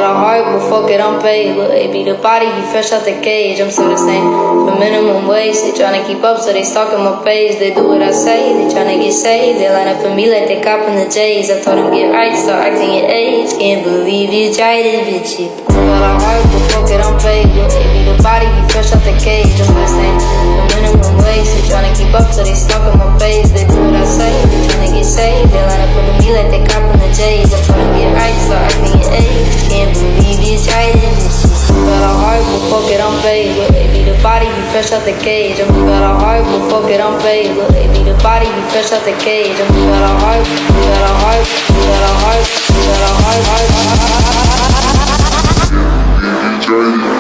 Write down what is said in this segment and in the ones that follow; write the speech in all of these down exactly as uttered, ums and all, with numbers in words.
got a heart, but fuck it, I'm paid. Look, A B the body, he fresh out the cage. I'm still the same for minimum wage. They tryna keep up, so they stalking my page. They do what I say, they tryna get saved. They line up for me like they copping the J's. I told them get right, start acting your age. Can't believe you tried it, bitch. You got a heart, but fuck it, I'm paid. Look, A B the body, he fresh out the cage. I'm still the same for minimum wage. They tryna keep up, so they stalking my page. They do what I say, they tryna get saved. They line up for me like they copping the J's. I told them get right, start acting your age. Can't believe you tried it, bitch. Got a heart, but fuck it, I'm paid. Look, A B the body, he fresh out the cage. I'm got a heart, but fuck it, I'm paid. Look, A B the body, he fresh out the cage. I'm got a heart, got a heart, got a heart, got a heart, heart, heart.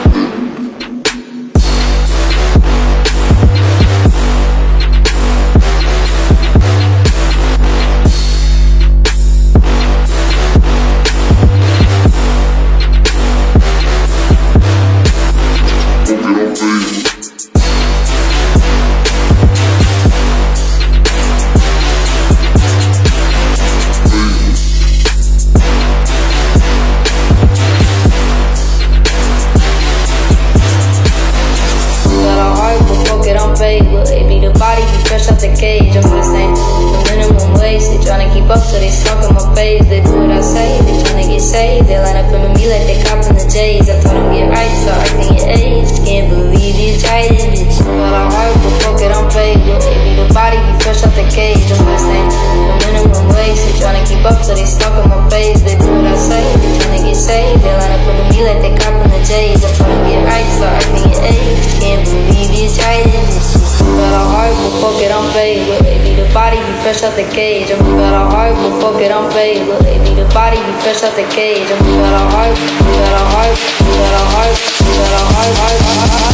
Look, A B the body, he fresh out the cage. I'm the same for minimum wage. They tryna keep up, so they stalking my page. They do what I say, they tryna get saved. They line up for me like they copping the J's. I told them get right, start acting your age. Can't believe you tried it, bitch. Got a heart, but fuck it, I'm paid. Look, A B the body, he fresh out the cage. I'm the same for minimum wage. They tryna keep up, so they stalking my page. They do what I say, they tryna get saved. They line up for me like they copping the J's. I told them get right, start acting your age. Can't believe you tried it, bitch. Got a heart, but fuck it, I'm paid. Look, A B the body, he fresh out the cage. I'm got a heart, but fuck it, I'm paid. Look, A B the body, he fresh out the cage. I'm got a heart, got a heart, got a heart, got a heart, heart,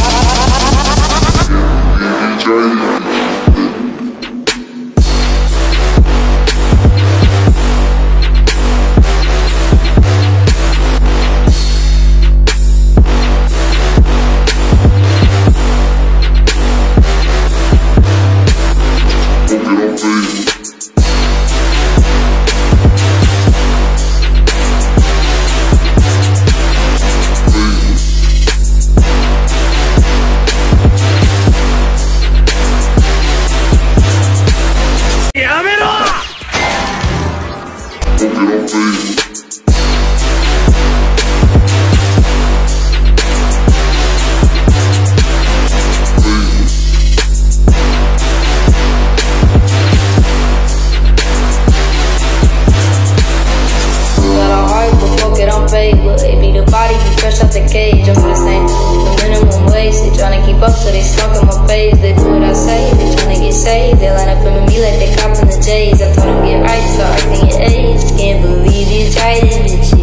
heart. Look, A B the body, he fresh out the cage. I'm the same for minimum wage. They tryna keep up, so they stalking my page. They do what I say, they tryna get saved. They line up for me like they copping the J's. I told them get right, start acting your age. Can't believe you tried it, bitch.